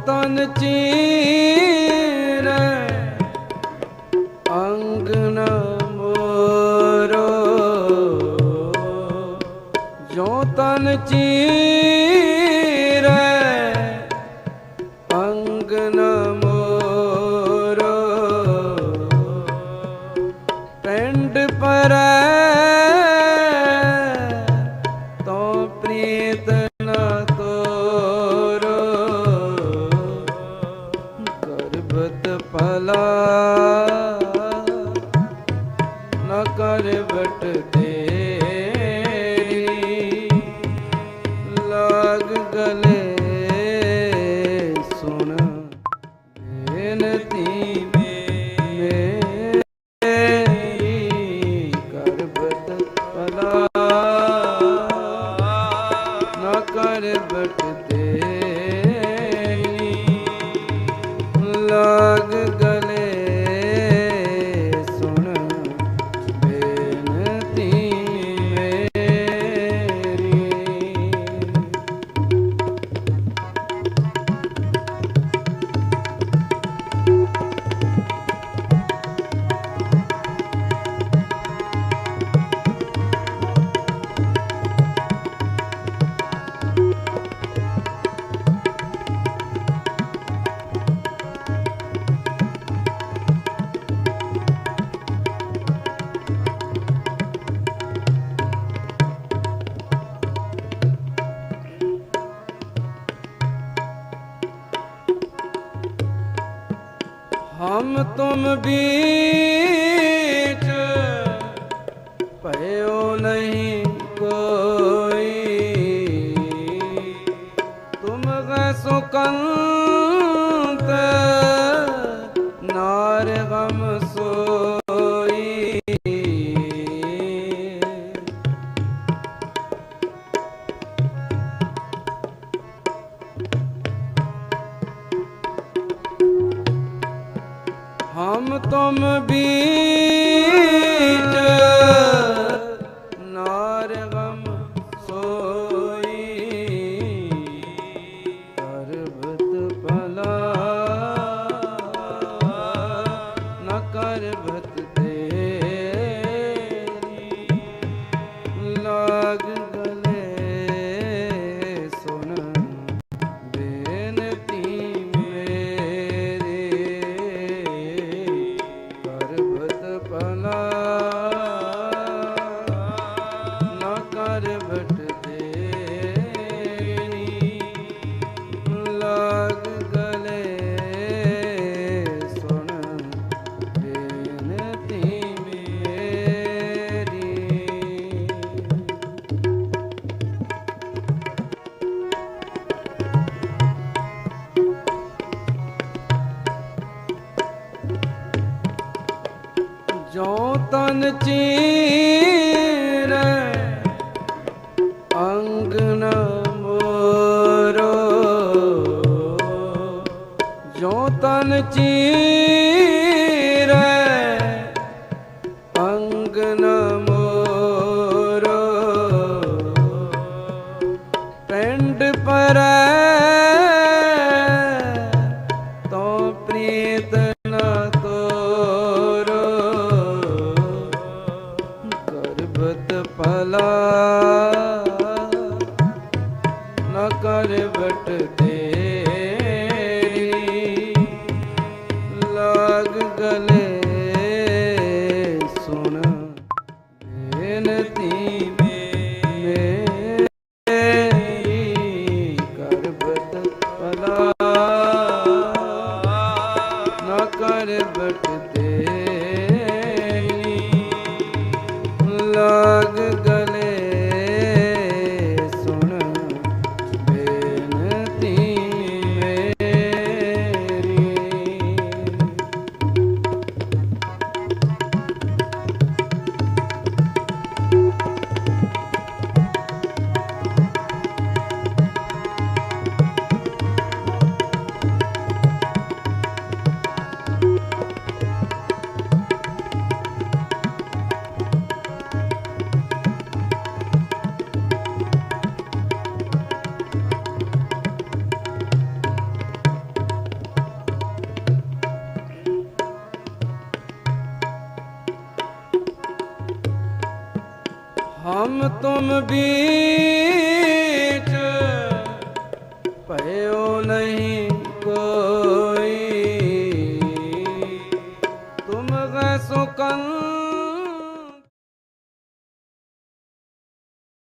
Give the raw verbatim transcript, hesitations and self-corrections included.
तन चीरे अंग न मोरो, जो तन चीरे अंग न मोरो, पिंड परै तो प्रीत न तोरो, गर्भत फला न करबट तेरी, लाग गले सुन बेनती मेरी, करबत फला न करबट तेरी, लाग गले सुन बेनती मेरी। हम तुम बीच भयो नहीं कोई, तुम गए सुकंत नार गम सोई, हम तुम बीच नार गम सोई, करबत फला न करबत तेरी, लाग गले सुन बेनती मेरी, करबत फला न करबट तेरी, लाग गले सुन बेनती मेरी। जो तन चीरे अंग न मोरो, जो तन चीरे अंग न मोरो, पिंड परै तो प्रीत न तोरो, गर्भत फला न करबट तेरी, ਹਮ ਤੁਮ ਬੀਚ ਭਇਓ